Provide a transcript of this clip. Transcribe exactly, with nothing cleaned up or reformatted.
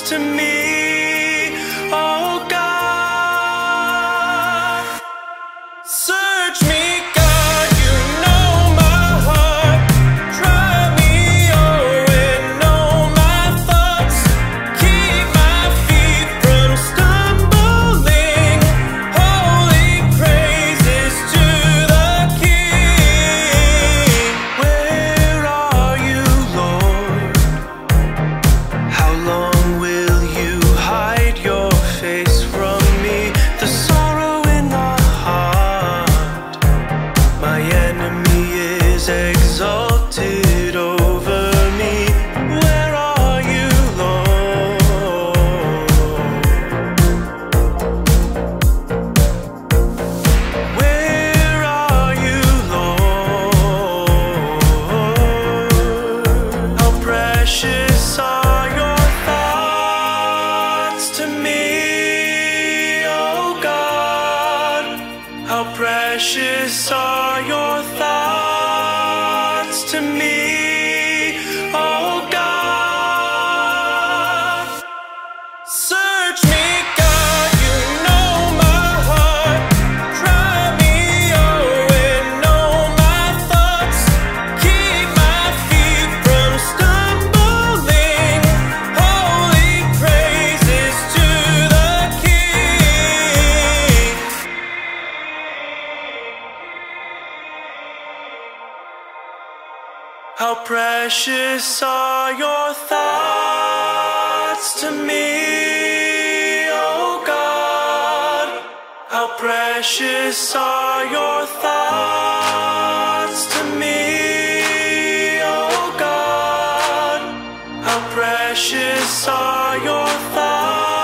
to me, oh God. Search me, God, you know my heart. Try me, oh, and know my thoughts. Keep my feet from stumbling. Holy praises to the King. Where are you, Lord? How long will you hide your face from me? The sorrow in the heart. My enemy is exalted over me. Where are you, Lord? Where are you, Lord? How precious are your thoughts to me, oh God. How precious are your thoughts to me, oh God. Search me, God, you know my heart. Try me, oh, and know my thoughts. Keep my feet from stumbling. Holy praises to the King. How precious are your thoughts to me, oh God. How precious are your thoughts to me, oh God. How precious are your thoughts.